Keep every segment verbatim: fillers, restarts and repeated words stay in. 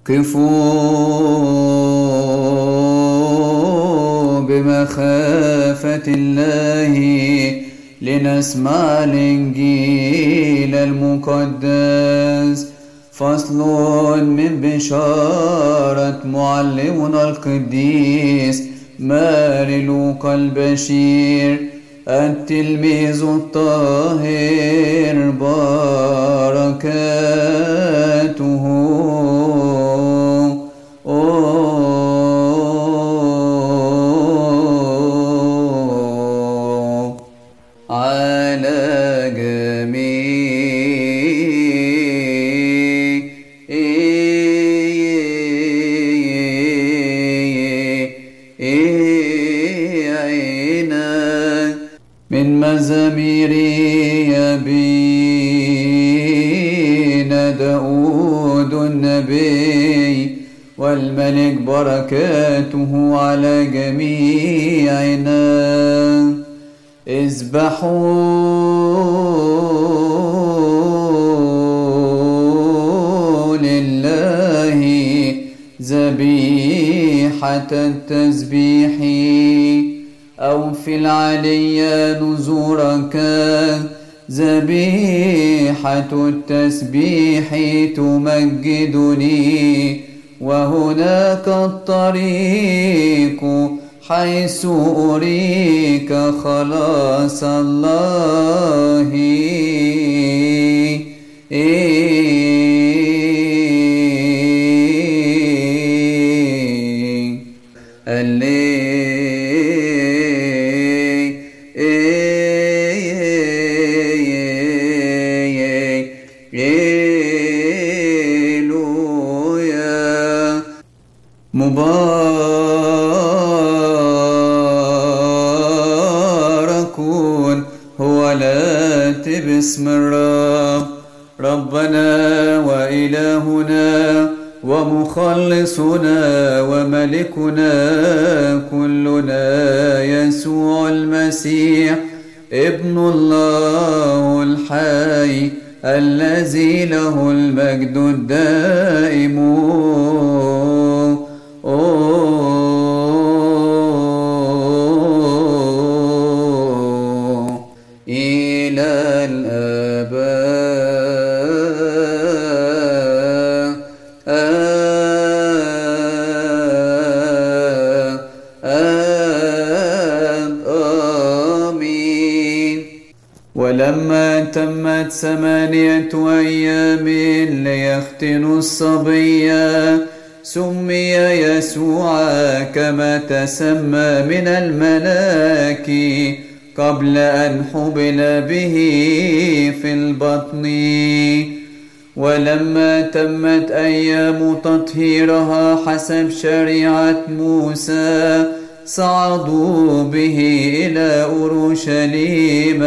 قفوا بمخافة الله لنسمع الإنجيل المقدس. فصل من بشارة معلمنا القديس ماري لوقا البشير التلميذ الطاهر بركاته على جميعنا. من مزامير أبينا داود النبي والملك بركاته على جميعنا. اذبحوا لله ذبيحة التسبيح أو في العليا نزورك ذبيحة التسبيح تمجدني. وهناك الطريق حيث أريك خلاص الله. مبارك هو الآتي باسم الرب ربنا وإلهنا ومخلصنا وملكنا كلنا يسوع المسيح ابن الله الحي الذي له المجد الدائم إلى الآباء. آمين. ولما تمت ثمانية أيام ليختنوا الصبي سمي يسوع كما تسمى من الملاك قبل أن حبل به في البطن. ولما تمت أيام تطهيرها حسب شريعة موسى صعدوا به إلى أورشليم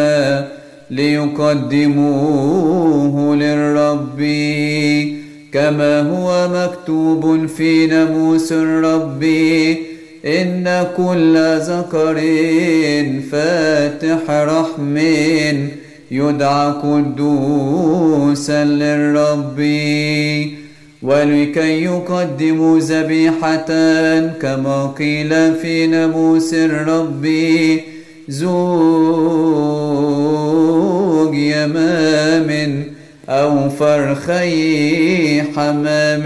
ليقدموه للرب كما هو مكتوب في ناموس الرب: إن كل ذكر فاتح رحم يدعى قدوسا للرب. ولكي يقدموا ذبيحة كما قيل في ناموس الرب: زوج يمام أو فرخي حمام.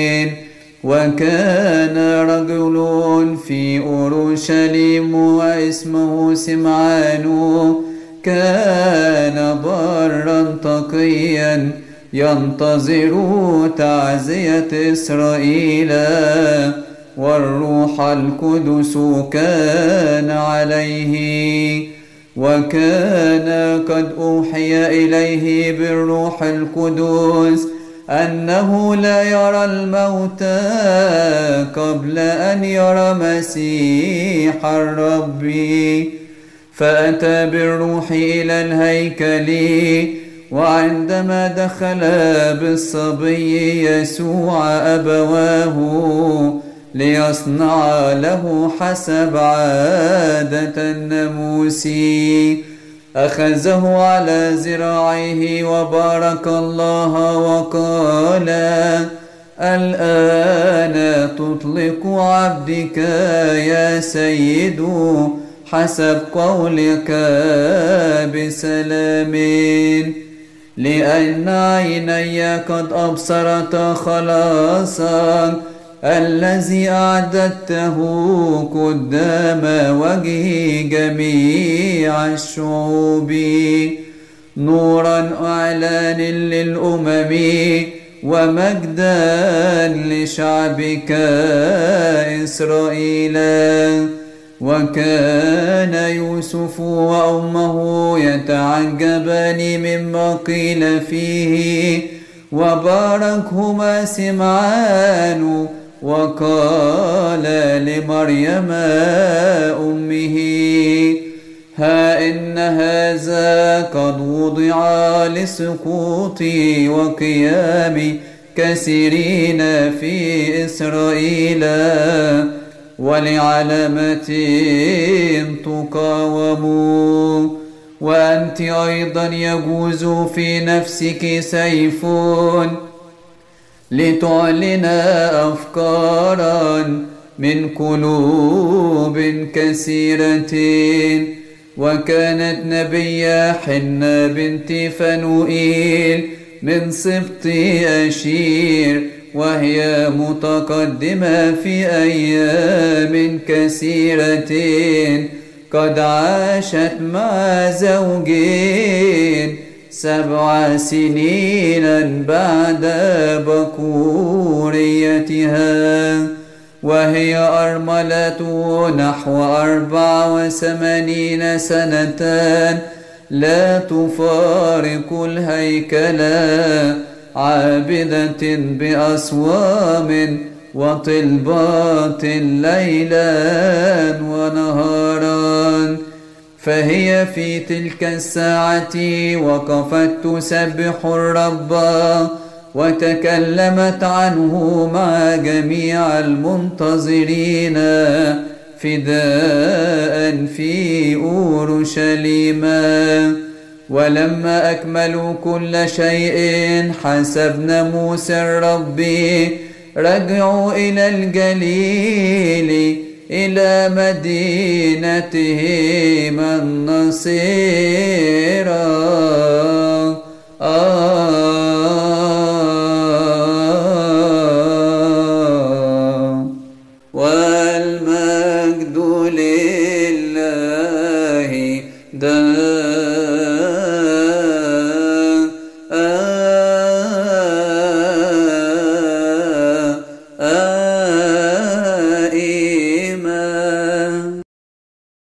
وكان رجل في أورشليم واسمه سمعان، كان برا تقيا ينتظر تعزية إسرائيل، والروح القدس كان عليه. وكان قد أوحي إليه بالروح القدس أنه لا يرى الموتى قبل أن يرى مسيح الرب. فأتى بالروح إلى الهيكل، وعندما دخل بالصبي يسوع أبواه ليصنع له حسب عادة الناموس، أخذه على ذراعيه وبارك الله وقال: الآن تطلق عبدك يا سيد حسب قولك بسلام، لأن عيني قد أبصرت خلاصا الذي أعددته قدام وجه جميع الشعوب، نورا أعلان للأمم ومجدا لشعبك إسرائيل. وكان يوسف وأمه يتعجبان مما قيل فيه، وباركهما سمعان وقال لمريم أمه: ها إن هذا قد وضع لسقوط وقيام كثيرين في إسرائيل، ولعلامة تقاوموا. وأنت أيضا يجوز في نفسك سيف لتعلن أفكارا من قلوب كثيرة. وكانت نبية حنة بنت فنوئيل من سبط أشير، وهي متقدمة في أيام كثيرة، قد عاشت مع زوجين سبع سنين بعد بكوريتها، وهي أرملة نحو أربع وثمانين سنة، لا تفارق الهيكل، عابدة بأصوام وطلبات ليلا ونهارا. فهي في تلك الساعة وقفت تسبح الرب، وتكلمت عنه مع جميع المنتظرين فداء في أورشليم. ولما أكملوا كل شيء حسب ناموس الرب رجعوا إلى الجليل إلى مدينتهم النصيرة. آه